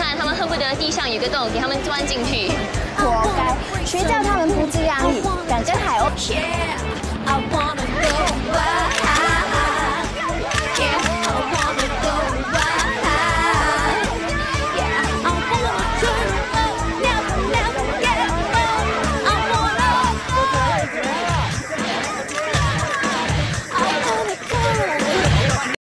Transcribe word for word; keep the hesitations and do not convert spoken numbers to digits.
看，他们恨不得地上有个洞，给他们钻进去。 活该，谁叫他们不自量力，敢跟海鸥？